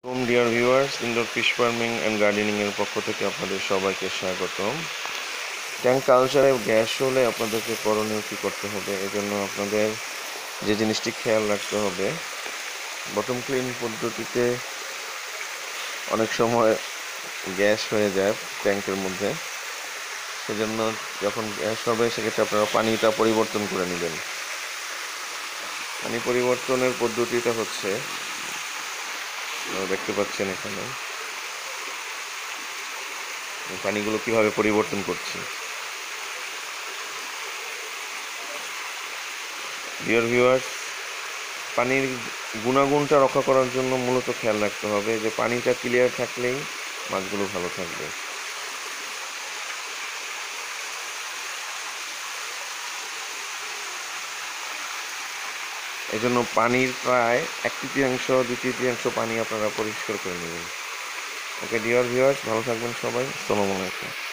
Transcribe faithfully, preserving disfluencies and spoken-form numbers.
Home dear viewers, indoor fish farming and gardening এর পক্ষ থেকে আপনাদের সবাইকে স্বাগতম। ট্যাঙ্ক কালচারে গ্যাস হলে আপনাদেরকে করণীয় কী করতে হবে, এজন্য আপনাদের যে জিনিসটি খেয়াল রাখতে হবে, বটম ক্লিন পদ্ধতিতে অনেক সময় গ্যাস হয়ে যায় ট্যাঙ্কের মধ্যে। সেজন্য যখন গ্যাস হবে সেক্ষেত্রে আপনারা পানিটা পরিবর্তন করে নেবেন। পানি পরিবর্তনের পদ্ধতিটা হচ্ছে, দেখতে পাচ্ছেন এখানে পানিগুলো কিভাবে পরিবর্তন করছি। ডিয়ার ভিউয়ার্স, পানির গুণাগুণটা রক্ষা করার জন্য মূলত খেয়াল রাখতে হবে যে পানিটা ক্লিয়ার থাকলেই মাছগুলো ভালো থাকবে। এজন্য পানির প্রায় এক তৃতীয়াংশ দুই তৃতীয়াংশ পানি আপনারা পরিষ্কার করে নেবেন। ওকে ডিয়ার ভিউয়ার্স, ভালো থাকবেন সবাই। আসসালামু আলাইকুম।